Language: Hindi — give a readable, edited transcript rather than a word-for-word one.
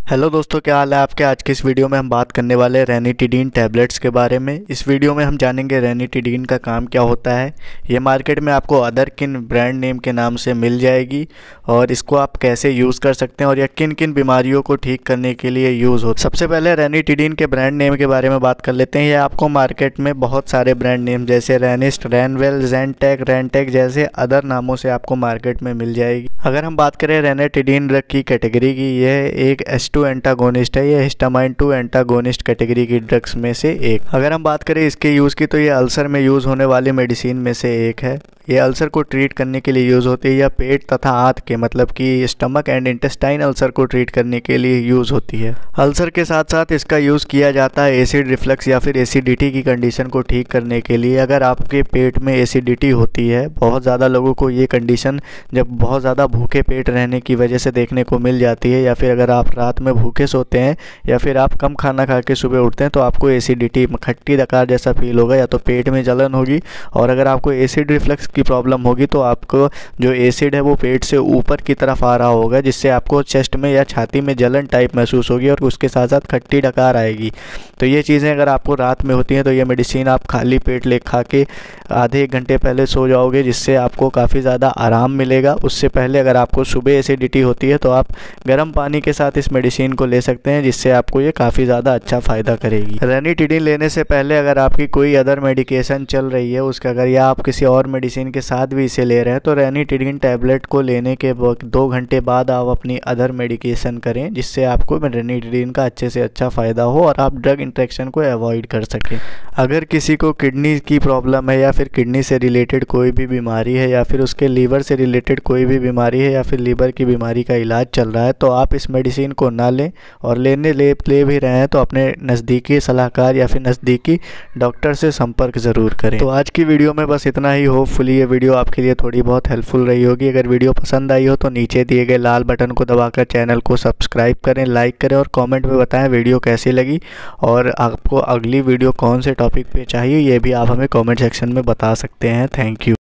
हेलो दोस्तों, क्या हाल है आपके। आज के इस वीडियो में हम बात करने वाले हैं रेनिटिडीन टैबलेट्स के बारे में। इस वीडियो में हम जानेंगे रेनिटिडीन का काम क्या होता है, ये मार्केट में आपको अदर किन ब्रांड नेम के नाम से मिल जाएगी और इसको आप कैसे यूज़ कर सकते हैं और यह किन किन बीमारियों को ठीक करने के लिए यूज़ होता है। सबसे पहले रेनिटिडीन के ब्रांड नेम के बारे में बात कर लेते हैं। यह आपको मार्केट में बहुत सारे ब्रांड नेम जैसे रेनिस्ट, रैनवेल, जेंटेक, रेंटेक जैसे अदर नामों से आपको मार्केट में मिल जाएगी। अगर हम बात करें रेनिटिडीन ड्रग की कैटेगरी की, यह एक H2 एंटागोनिस्ट है। ये हिस्टामाइन 2 एंटागोनिस्ट कैटेगरी की ड्रग्स में से एक। अगर हम बात करें इसके यूज़ की, तो ये अल्सर में यूज़ होने वाली मेडिसिन में से एक है। ये अल्सर को ट्रीट करने के लिए यूज़ होती है या पेट तथा आंत के मतलब कि स्टमक एंड इंटेस्टाइन अल्सर को ट्रीट करने के लिए यूज़ होती है। अल्सर के साथ साथ इसका यूज़ किया जाता है एसिड रिफ्लक्स या फिर एसिडिटी की कंडीशन को ठीक करने के लिए। अगर आपके पेट में एसिडिटी होती है, बहुत ज़्यादा लोगों को ये कंडीशन जब बहुत ज़्यादा भूखे पेट रहने की वजह से देखने को मिल जाती है, या फिर अगर आप रात में भूखे सोते हैं या फिर आप कम खाना खा के सुबह उठते हैं तो आपको एसिडिटी खट्टी डकार जैसा फील होगा या तो पेट में जलन होगी। और अगर आपको एसिड रिफ्लक्स की प्रॉब्लम होगी तो आपको जो एसिड है वो पेट से ऊपर की तरफ आ रहा होगा, जिससे आपको चेस्ट में या छाती में जलन टाइप महसूस होगी और उसके साथ साथ खट्टी डकार आएगी। तो ये चीज़ें अगर आपको रात में होती हैं तो ये मेडिसिन आप खाली पेट ले खा के आधे एक घंटे पहले सो जाओगे, जिससे आपको काफ़ी ज़्यादा आराम मिलेगा। उससे पहले अगर आपको सुबह एसिडिटी होती है तो आप गर्म पानी के साथ इस मेडिसिन को ले सकते हैं, जिससे आपको ये काफ़ी ज़्यादा अच्छा फ़ायदा करेगी। रेनिटिडीन लेने से पहले अगर आपकी कोई अदर मेडिकेशन चल रही है उसका, अगर या आप किसी और मेडिसिन के साथ भी इसे ले रहे हैं, तो रेनिटिडीन टैबलेट को लेने के 2 घंटे बाद आप अपनी अदर मेडिकेशन करें, जिससे आपको रेनिटिडीन का अच्छे से अच्छा फ़ायदा हो और आप ड्रग इंटरेक्शन को अवॉइड कर सकें। अगर किसी को किडनी की प्रॉब्लम है या फिर किडनी से रिलेटेड कोई भी बीमारी है या फिर उसके लीवर से रिलेटेड कोई भी बीमारी है या फिर लीवर की बीमारी का इलाज चल रहा है, तो आप इस मेडिसिन को ना लें, और ले भी रहे हैं तो अपने नज़दीकी सलाहकार या फिर नज़दीकी डॉक्टर से संपर्क ज़रूर करें। तो आज की वीडियो में बस इतना ही। होपफुली ये वीडियो आपके लिए थोड़ी बहुत हेल्पफुल रही होगी। अगर वीडियो पसंद आई हो तो नीचे दिए गए लाल बटन को दबाकर चैनल को सब्सक्राइब करें, लाइक करें और कमेंट में बताएं वीडियो कैसी लगी और आपको अगली वीडियो कौन से टॉपिक पे चाहिए, ये भी आप हमें कमेंट सेक्शन में बता सकते हैं। Thank you.